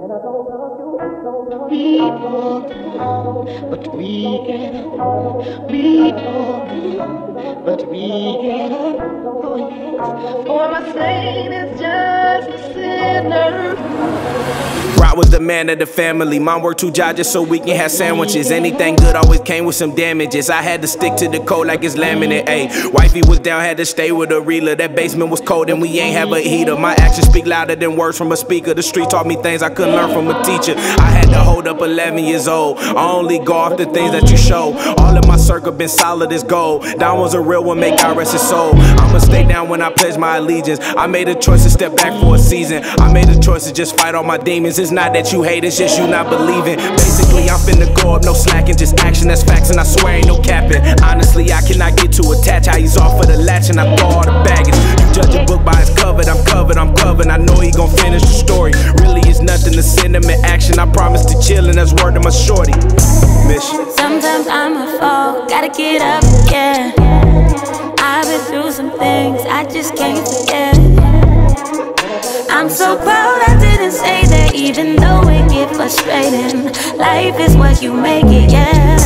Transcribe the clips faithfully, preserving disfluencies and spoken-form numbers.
People, but we get people, but we get for my Saint is just a sinner. Rod was the man of the family. Mom worked two jobs just so we can have sandwiches. Anything good always came with some damages. I had to stick to the code like it's laminate. Ayy, wifey was down, had to stay with a reeler. That basement was cold and we ain't have a heater. My actions speak louder than words from a speaker. The street taught me things I couldn't learn from a teacher. I had to hold up eleven years old. I only go off the things that you show. All of my circle been solid as gold. That one's a real one, make God rest his soul. I'ma stay down when I pledge my allegiance. I made a choice to step back for a season. I made a choice to just fight all my demons. It's not that you hate, it's just you not believing. Basically, I'm finna go up, no slacking, just action, that's facts, and I swear ain't no capping. Honestly, I cannot get too attached. How he's off for the latch and I throw all the baggage. You judge a book by its cover, I'm covered, I'm covered. I know he gon' finish the story. Really, it's nothing to send him in action. I promise to chill, and that's word to my shorty. Mission. Sometimes I'ma fall, gotta get up again. I've been through some things I just can't forget. I'm so proud I didn't say that, even though it get frustrating. Life is what you make it, yeah.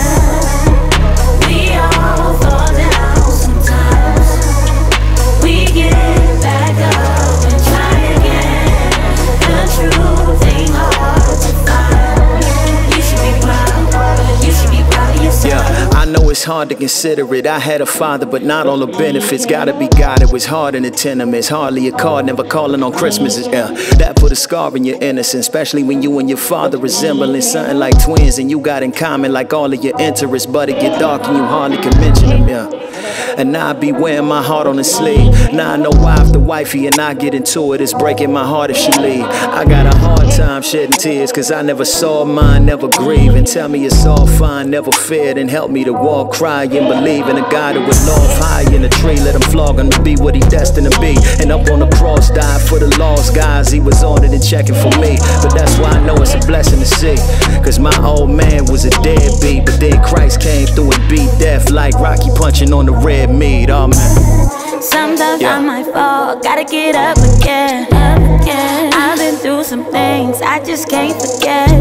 We all fall down sometimes. We get back up and try again. The truth ain't hard to find. You should be proud, you should be proud of yourself. Yeah, I know it's hard to consider it. I had a father, but not all the benefits. Gotta be God, it was hard in the tenements. Hardly a card, never calling on Christmas. Yeah, that put a scar in your innocence, especially when you and your father resembling something like twins, and you got in common like all of your interests. But it get dark and you hardly can mention them. Yeah, and now I be wearing my heart on the sleeve. Now I know why if the wifey and I get into it, it's breaking my heart if she leave. I got a hard time shedding tears, cause I never saw mine, never grieve. And tell me it's all fine, never feared, and help me to walk, cry, and believe in a God who would love high in a tree. Let him flog him to be what he destined to be. And up on the cross, died for the lost guys. He was on it and checking for me. But that's why I know it's a blessing to see. Cause my old man was a deadbeat, but then Christ came through and beat death like Rocky punching on the red meat. Oh man. Sometimes Yeah. I might fall, gotta get up again, up again. I've been through some things I just can't forget.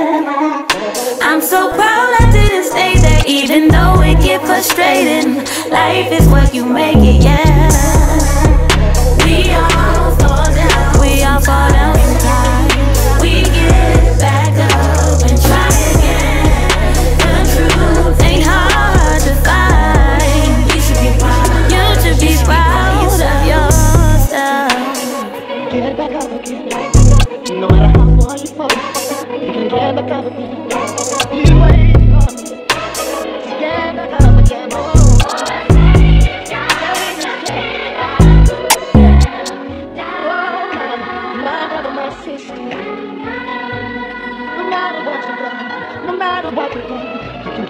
I'm so proud I didn't stay there, even though it get frustrating. Life is what you make it, yeah. We all fall down, we all fall down sometimes. We get back up and try again. The truth ain't hard to find. You should be proud, you should be proud of yourself. Get back up again. No matter how far you fall, you can get back up again. You ain't gonna get back up again. Oh. My brother, my sister, no matter what you do, no matter what you do.